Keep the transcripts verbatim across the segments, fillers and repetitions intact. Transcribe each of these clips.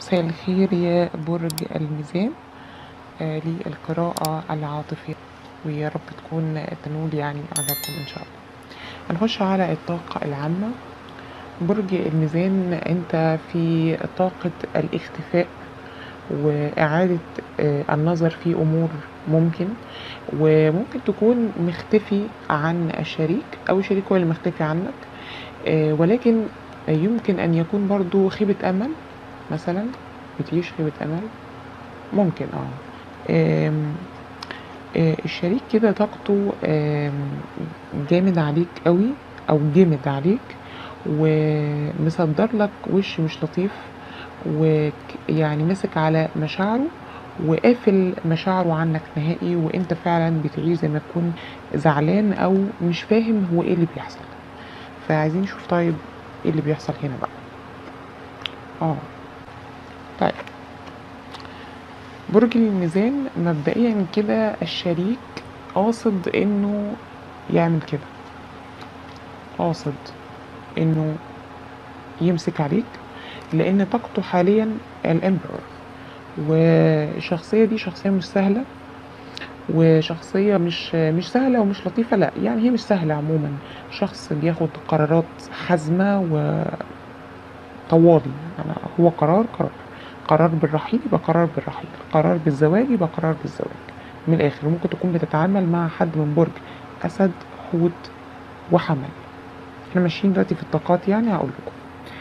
مساء الخير يا برج الميزان. آه للقراءة العاطفية، ويا رب تكون تنول يعني عجبكم إن شاء الله. هنخش على الطاقة العامة. برج الميزان، أنت في طاقة الاختفاء وإعادة آه النظر في أمور ممكن، وممكن تكون مختفي عن الشريك أو الشريك هو اللي مختفي عنك. آه ولكن يمكن أن يكون برضو خيبة أمل، مثلا بتعيش خيبة أمل ممكن. اه آم، آه، الشريك كده طاقته آم، جامد عليك قوي او جامد عليك، ومصدر لك وش مش لطيف، ويعني ماسك على مشاعره وقافل مشاعره عنك نهائي، وانت فعلا بتعيش زي ما تكون زعلان او مش فاهم هو ايه اللي بيحصل. فعايزين نشوف طيب ايه اللي بيحصل هنا بقى. اه طيب، برج الميزان مبدئيا كده الشريك قاصد انه يعمل كده، قاصد انه يمسك عليك، لان طاقته حاليا الامبرور، والشخصية دي شخصية مش سهلة، وشخصية مش مش سهلة ومش لطيفة، لا يعني هي مش سهلة عموما. شخص بياخد قرارات حازمة وطوالي، يعني هو قرار قرار قرار بالرحيل يبقى قرار بالرحيل، قرار بالزواج يبقى قرار بالزواج. من الاخر ممكن تكون بتتعامل مع حد من برج اسد، حوت، وحمل. احنا ماشيين دلوقتي في الطاقات، يعني هقول لكم.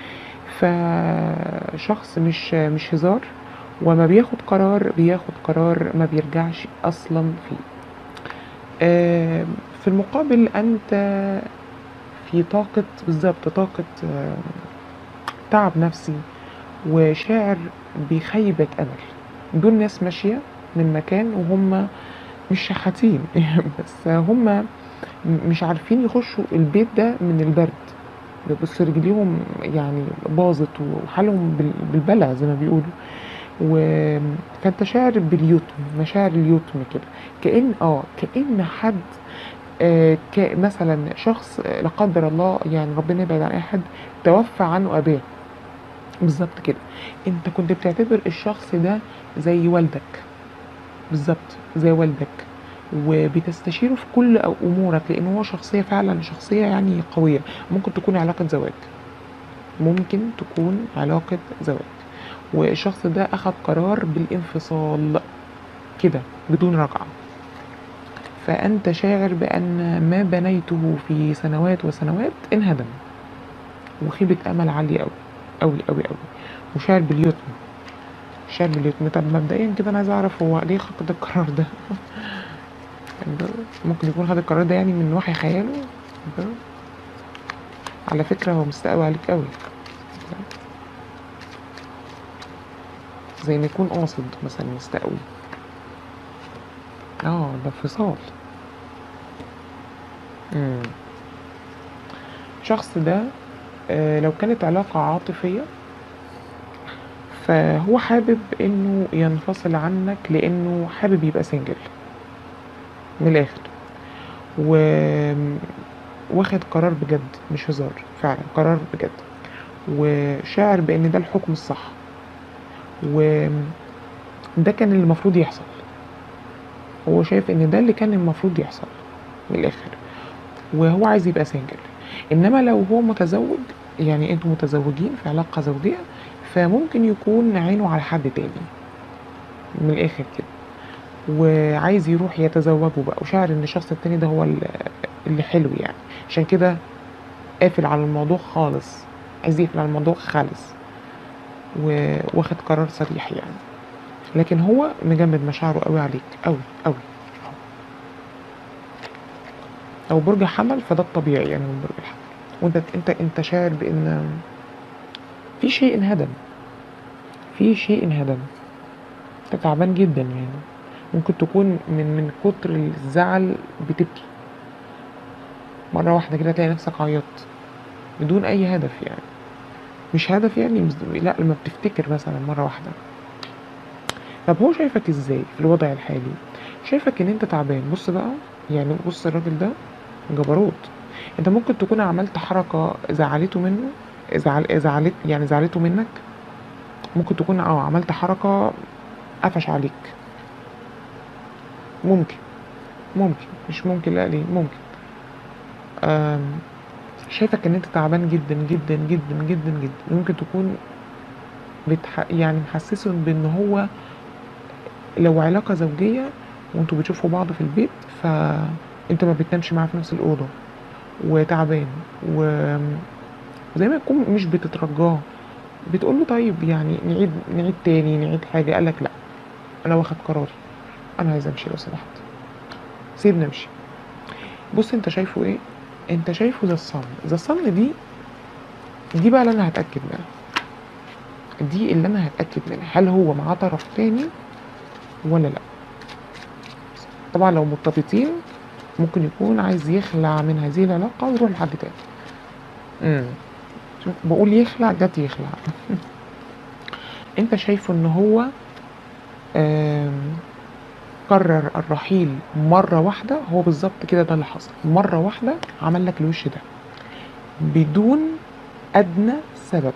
فشخص مش مش هزار، وما بياخد قرار بياخد قرار ما بيرجعش اصلا فيه. آه، في المقابل انت في طاقة، بالظبط طاقة آه، تعب نفسي وشاعر بيخيبك امل. دول ناس ماشية من مكان وهم مش شحاتين بس هم مش عارفين يخشوا البيت ده من البرد، بس رجليهم يعني باظت وحالهم بال- بالبلع زي ما بيقولوا. و... فانت شاعر باليتم، مشاعر اليتم كده، كأن اه كأن حد آه ك... مثلا شخص آه، لا قدر الله، يعني ربنا يبعد عن اي حد، توفى عنه اباه. بالظبط كده، انت كنت بتعتبر الشخص ده زي والدك، بالظبط زي والدك، وبتستشيره في كل أو- امورك، لان هو شخصيه فعلا شخصيه يعني قويه. ممكن تكون علاقه زواج، ممكن تكون علاقه زواج، والشخص ده اخذ قرار بالانفصال كده بدون رجعه. فانت شاعر بان ما بنيته في سنوات وسنوات انهدم، وخيبه امل عاليه قوي قوي قوي قوي، وشاعر باليتم، شاعر باليتم. طب مبدئيا كده انا عايز اعرف هو ليه خد القرار ده ممكن يكون خد القرار ده يعني من وحي خياله. على فكرة هو مستقوي عليك قوي، زي ما يكون قاصد مثلا يستقوي. اه ده انفصال. مم. الشخص ده آه لو كانت علاقة عاطفية فهو حابب انه ينفصل عنك، لانه حابب يبقى سنجل من الاخر، و واخد قرار بجد مش هزار، فعلا قرار بجد، وشاعر بان ده الحكم الصح، وده كان اللي المفروض يحصل. هو شايف ان ده اللي كان المفروض يحصل من الاخر، وهو عايز يبقى سنجل. انما لو هو متزوج، يعني انتوا متزوجين في علاقة زوجية، فممكن يكون عينه على حد تاني من الاخر كده، وعايز يروح يتزوجه بقى، وشاعر ان الشخص التاني ده هو اللي اللي حلو يعني. عشان كده قافل على الموضوع خالص، عايز يقفل على الموضوع خالص، واخد قرار صريح يعني. لكن هو مجمد مشاعره قوي عليك قوي قوي. لو برج حمل فده الطبيعي يعني من برج الحمل، وانت انت انت شاعر بان في شيء انهدم، في شيء انهدم. انت تعبان جدا يعني، ممكن تكون من من كتر الزعل بتبكي مرة واحدة كده، تلاقي نفسك عيطت بدون أي هدف يعني. مش هدف يعني مش- لا، لما بتفتكر مثلا مرة واحدة. طب هو شايفك ازاي في الوضع الحالي؟ شايفك ان انت تعبان. بص بقى، يعني بص الراجل ده جبروت. انت ممكن تكون عملت حركة زعلته منه، زعل زعلت يعني زعلته منك، ممكن تكون اه عملت حركة قفش عليك، ممكن ممكن مش ممكن، لا ليه ممكن. آم، شايفك ان انت تعبان جدا جدا جدا جدا جدا. ممكن تكون بتح... يعني محسسه بان هو لو علاقة زوجية وانتوا بتشوفوا بعض في البيت، فانت ما بتنامش معاه في نفس الأوضة وتعبان، و- وزي ما يكون مش بتترجاه، بتقول له طيب يعني نعيد نعيد تاني نعيد حاجة، قالك لا انا واخد قراري، انا عايز امشي لو سمحت، سيبني امشي. بص انت شايفه ايه؟ انت شايفه ذا الصن. ذا الصن دي دي بقى اللي انا هتأكد منها، دي اللي انا هتأكد منها هل هو معاه طرف تاني ولا لا. طبعا لو مرتبطين ممكن يكون عايز يخلع من هذه العلاقة ويروح لحد تاني. امم شوف بقول يخلع جت يخلع. انت شايفه ان هو آم، قرر الرحيل مرة واحدة، هو بالظبط كده ده اللي حصل، مرة واحدة عمل لك الوش ده بدون أدنى سبب،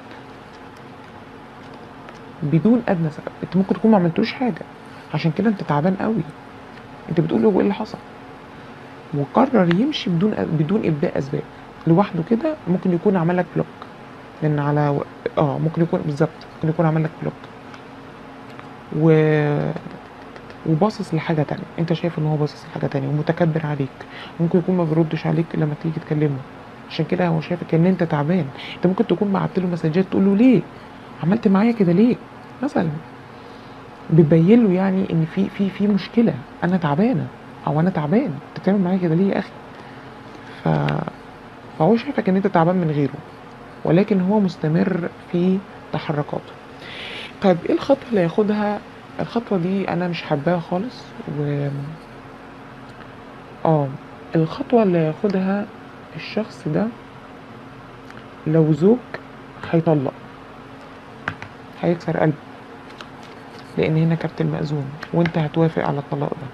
بدون أدنى سبب. انت ممكن تكون ما عملتوش حاجة، عشان كده انت تعبان قوي. انت بتقول له ايه اللي حصل، وقرر يمشي بدون بدون إبداء أسباب لوحده كده. ممكن يكون عمل لك بلوك من على و... اه ممكن يكون بالظبط، ممكن يكون عمل لك بلوك و... وباصص لحاجة تانية. انت شايف ان هو باصص لحاجة تانية ومتكبر عليك، ممكن يكون ما بيردش عليك لما تيجي تكلمه، عشان كده هو شايفك ان انت تعبان. انت ممكن تكون بعت له مسجات تقول له ليه عملت معايا كده ليه مثلا، بتبين له يعني ان في في في مشكلة، انا تعبانة او انا تعبان، انت بتعمل معايا كده ليه يا اخي. ف... فهو شايفك ان انت تعبان من غيره، ولكن هو مستمر في تحركاته. طيب ايه الخطوة اللي هياخدها؟ الخطوة دي انا مش حباها خالص، و اه الخطوة اللي هياخدها الشخص ده لو زوج هيطلق، هيكسر قلبه، لان هنا كارت المأذون وانت هتوافق على الطلاق ده.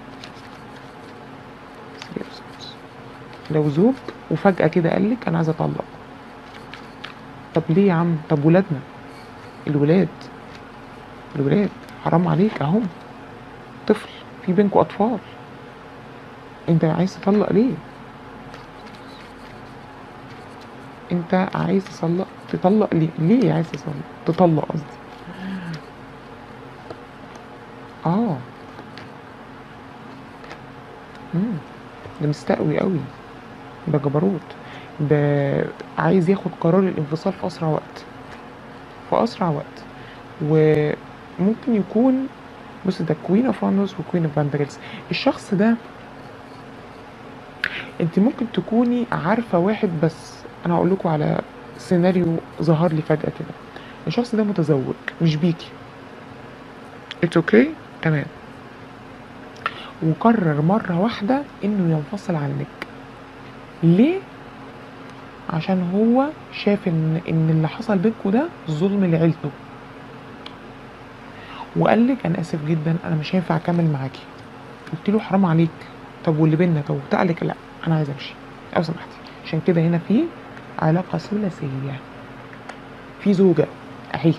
لو زوج وفجأة كده قالك انا عايز اطلق، طب ليه يا عم؟ طب ولادنا، الولاد الولاد حرام عليك اهم، طفل، في بينكوا اطفال، انت عايز تطلق ليه؟ انت عايز تطلق تطلق ليه؟ ليه عايز تطلق تطلق قصدي؟ اه امم ده مستقوي قوي، ده جبروت، ده عايز ياخد قرار الانفصال في اسرع وقت، في اسرع وقت. وممكن يكون، بص ده كوين اوف وانوس وكوين اوف بانتكلز. الشخص ده انت ممكن تكوني عارفه واحد، بس انا هقول لكم على سيناريو ظهر لي فجأة كده. الشخص ده متزوج مش بيكي، اتس اوكي okay. تمام. وقرر مرة واحدة انه ينفصل عنك. ليه؟ عشان هو شاف ان ان اللي حصل بينكوا ده ظلم لعيلته، وقال لك انا اسف جدا انا مش هينفع اكمل معاكي. قلت له حرام عليك، طب واللي بينا طب بتاع، لك لا انا عايز امشي لو سمحتي. عشان كده هنا في علاقة ثلاثية، في زوجة اهي،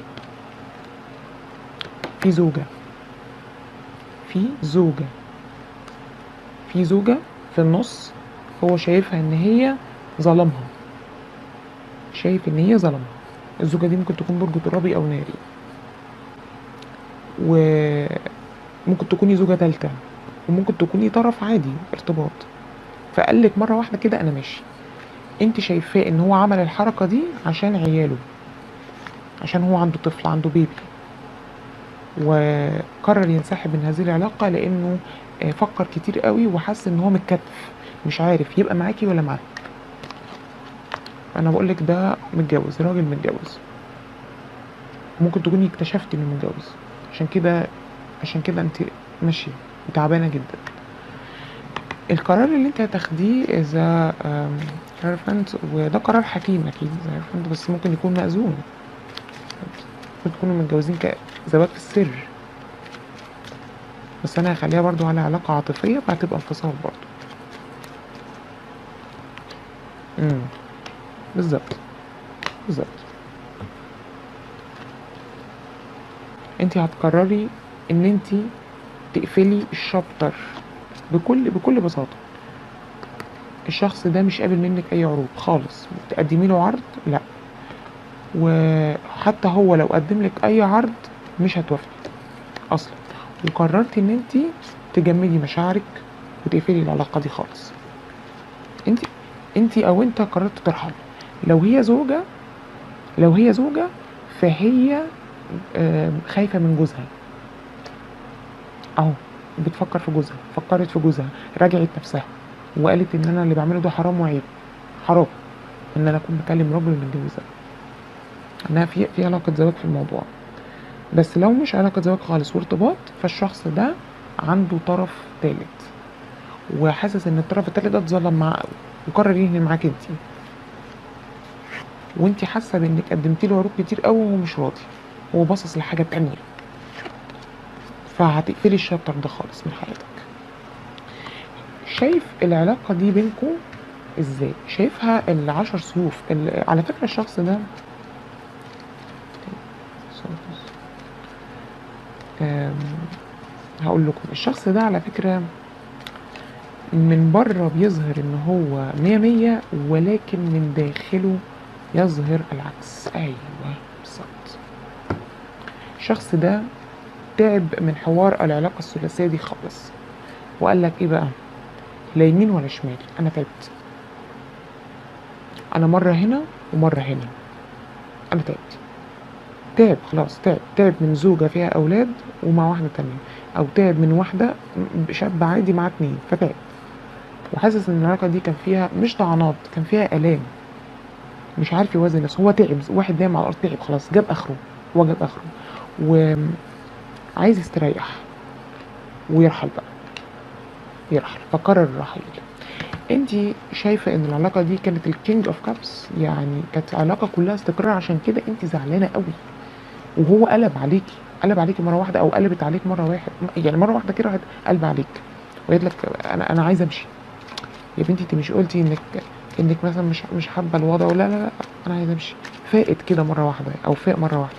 في زوجة في زوجة في زوجة في النص، هو شايفها ان هي ظلمها، شايف ان هي ظلمها. الزوجة دي ممكن تكون برج ترابي او ناري، وممكن تكوني زوجة تالتة، وممكن تكوني طرف عادي ارتباط. فقالك مرة واحدة كده انا ماشي. انت شايفاه ان هو عمل الحركة دي عشان عياله، عشان هو عنده طفل عنده بيبي، وقرر ينسحب من هذه العلاقة لانه آه، فكر كتير قوي وحس ان هو متكتف، مش عارف يبقى معاكي ولا معاك. انا بقولك ده متجوز، راجل متجوز، ممكن تكوني اكتشفتي انه متجوز، عشان كده عشان كده انت ماشية تعبانة جدا. القرار اللي انت هتاخديه اذا عارفانت، وده قرار حكيم اكيد زي عارفانت، بس ممكن يكون مأذون، ممكن تكونوا متجوزين كزواج في السر، بس انا هخليها برضو على علاقة عاطفية فهتبقى انفصال برضو. امم بالظبط بالظبط. انت هتقرري ان انت تقفلي الشابتر بكل بكل بساطه. الشخص ده مش قابل منك اي عروض خالص، تقدمي له عرض لا، وحتى هو لو قدم لك اي عرض مش هتوافقي اصلا، وقررتي ان انت تجمدي مشاعرك وتقفلي العلاقه دي خالص. انت انت او انت قررت ترحلي. لو هي زوجه لو هي زوجه فهي آم، خايفه من جوزها اهو، بتفكر في جوزها، فكرت في جوزها، راجعت نفسها وقالت ان انا اللي بعمله ده حرام وعيب، حرام ان انا اكون بكلم راجل متجوزها، انها في في علاقه زواج في الموضوع. بس لو مش علاقه زواج خالص وارتباط، فالشخص ده عنده طرف ثالث وحاسس ان الطرف الثالث ده اتظلم معاه قوي وقرر ينهي معاك انت، وانت حاسه بانك قدمتي له عروض كتير قوي وهو مش راضي، هو باصص لحاجه تانية، فهتقفلي الشابتر ده خالص من حياتك. شايف العلاقه دي بينكم ازاي؟ شايفها العشر سيوف. على فكره الشخص ده هقول لكم، الشخص ده على فكره من بره بيظهر ان هو مية مية، ولكن من داخله يظهر العكس. ايوه بالظبط. الشخص ده تعب من حوار العلاقه الثلاثيه دي خالص، وقال لك ايه بقى، لا يمين ولا شمال، انا تعبت، انا مره هنا ومره هنا، انا تعبت، تعب خلاص، تعب تعب من زوجة فيها أولاد ومع واحدة تانية، أو تعب من واحدة شاب عادي مع اتنين، فتعب وحاسس إن العلاقة دي كان فيها مش طعنات، كان فيها آلام، مش عارف يوازن نفسه. هو تعب، واحد نايم على الأرض تعب خلاص، جاب آخره، هو جاب آخره وعايز يستريح ويرحل بقى، يرحل، فقرر الرحيل. انتي شايفة ان العلاقة دي كانت الكينج اوف كابس، يعني كانت علاقة كلها استقرار، عشان كده انتي زعلانة قوي، وهو قلب عليكي، قلب عليكي مره واحده، او قلبت عليك مره واحد، يعني مره واحده كده راحت قلب عليك وقالت لك انا انا عايزه امشي. يا بنتي انت مش قلتي انك انك مثلا مش مش حابه الوضع؟ ولا لا لا انا عايزه امشي. فاقت كده مره واحده، او فاق مره واحده.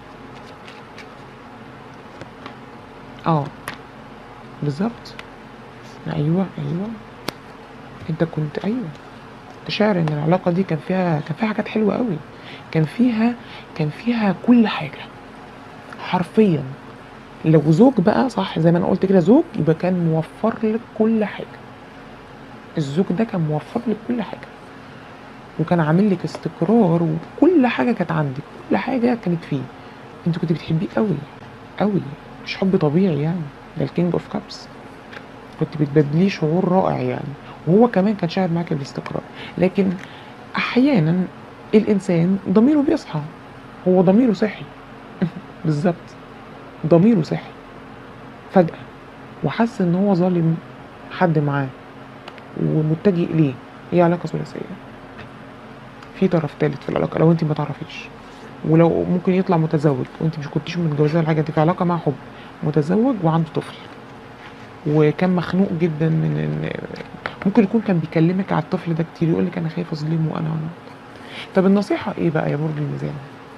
اه بالظبط. ايوه ايوه انت كنت، ايوه انت شاعر ان العلاقه دي كان فيها كان فيها حاجات حلوه قوي، كان فيها كان فيها كل حاجه حرفيا. لو زوج بقى صح زي ما انا قلت كده، زوج يبقى كان موفر لك كل حاجه. الزوج ده كان موفر لك كل حاجه، وكان عامل لك استقرار، وكل حاجه كانت عندك، كل حاجه كانت فيه. انت كنت بتحبيه قوي قوي، مش حب طبيعي يعني، ده الكينج اوف كابس، كنت بتبادليه شعور رائع يعني، وهو كمان كان شاعر معاك بالاستقرار. لكن احيانا الانسان ضميره بيصحى، هو ضميره صحي بالظبط، ضميره صحي فجأة، وحس ان هو ظالم حد معاه ومتجه ليه. هي علاقة ثلاثية، في طرف تالت في العلاقة لو انت ما تعرفيش، ولو ممكن يطلع متزوج وانت مش كنتيش متجوزاه ولا حاجة، انت في علاقة مع حب، متزوج وعنده طفل، وكان مخنوق جدا من ان ممكن يكون كان بيكلمك على الطفل ده كتير، يقول لك انا خايف اظلمه وانا وانا. طب النصيحة ايه بقى يا برج الميزان؟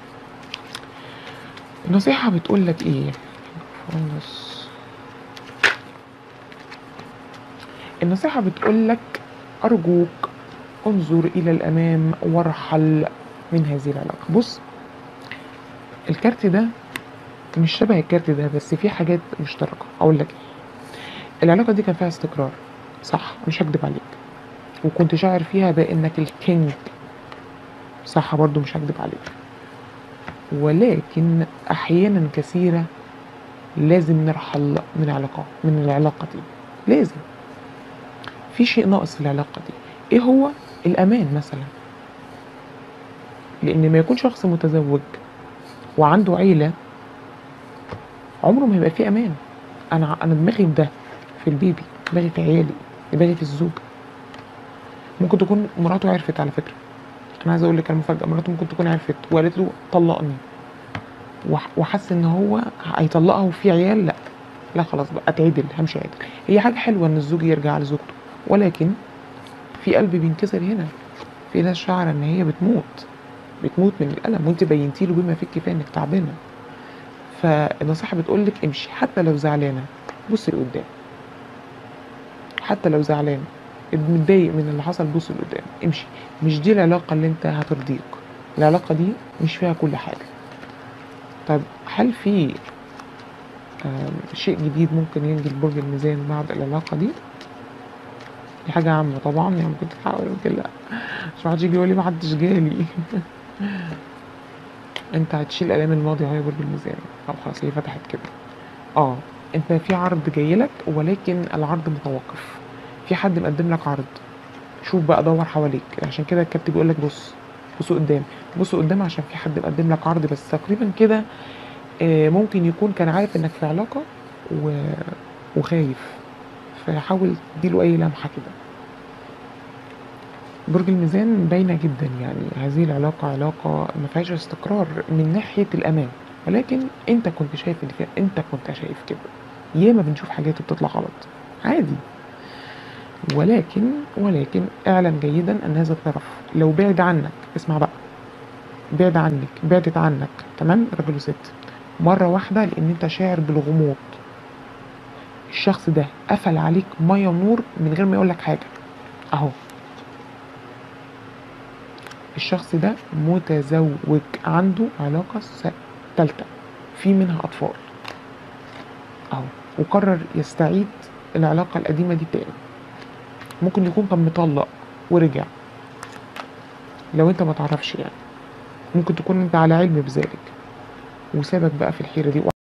النصيحة بتقول لك ايه؟ النصيحة بتقول لك ارجوك انظر الى الامام وارحل من هذه العلاقة. بص، الكارت ده مش شبه الكارت ده، بس في حاجات مشتركة. اقول لك ايه، العلاقة دي كان فيها استقرار صح، مش هكدب عليك، وكنت شاعر فيها بانك الكينج صح برضو، مش هكدب عليك، ولكن احيانا كثيرة لازم نرحل من علاقة من العلاقة دي، لازم في شيء ناقص في العلاقة دي. ايه هو؟ الامان مثلا، لان ما يكون شخص متزوج وعنده عيلة عمره ما هيبقى فيه امان. انا انا دماغي في ده، في البيبي، دماغي في عيالي، دماغي في الزوج. ممكن تكون مراته عرفت، على فكرة انا عايزه اقول لك المفاجأة، مراته ممكن تكون عرفت وقالت له طلقني، وحس ان هو هيطلقها وفي عيال، لا لا خلاص بقى اتعدل، همشي عدل. هي حاجة حلوة ان الزوج يرجع لزوجته، ولكن في قلب بينكسر هنا. في ناس شعر ان هي بتموت بتموت من الألم، وانت بينتي له بما فيه الكفاية انك تعبانة. فالنصيحة بتقول لك امشي حتى لو زعلانة، بصي لقدام، حتى لو زعلان متضايق من اللي حصل، بص لقدام، امشي. مش دي العلاقة اللي انت هترضيك، العلاقة دي مش فيها كل حاجة. طب هل في آم، شيء جديد ممكن يجي لبرج الميزان بعد العلاقة دي؟ دي حاجة عامة طبعا، يعني ممكن تتحقق ممكن لا، مش محدش يجي يقول لي محدش جالي. انت هتشيل الام الماضي اهو يا برج الميزان، او خلاص هي فتحت كده. اه انت في عرض جايلك، ولكن العرض متوقف، في حد مقدم لك عرض. شوف بقى، دور حواليك، عشان كده الكابتن بيقول لك بص، بص قدام، بص قدام، عشان في حد مقدم لك عرض، بس تقريبا كده آه، ممكن يكون كان عارف انك في علاقة و... وخايف، فحاول تديله اي لمحة كده. برج الميزان باينة جدا، يعني هذه العلاقة علاقة ما فيهاش استقرار من ناحية الأمان، ولكن أنت كنت شايف اللي فيها، أنت كنت شايف كده. ياما بنشوف حاجات بتطلع غلط عادي، ولكن ولكن اعلم جيدا أن هذا الطرف لو بعد عنك، اسمع بقى، بعد عنك، بعدت عنك، تمام، راجل وست، مرة واحدة، لأن أنت شاعر بالغموض. الشخص ده قفل عليك مية ونور من غير ما يقولك حاجة أهو. الشخص ده متزوج، عنده علاقة س- تالتة، في منها أطفال أهو، وقرر يستعيد العلاقة القديمة دي تاني. ممكن يكون كان مطلق ورجع، لو انت ما تعرفش يعني، ممكن تكون انت على علم بذلك وسابك بقى في الحيرة دي.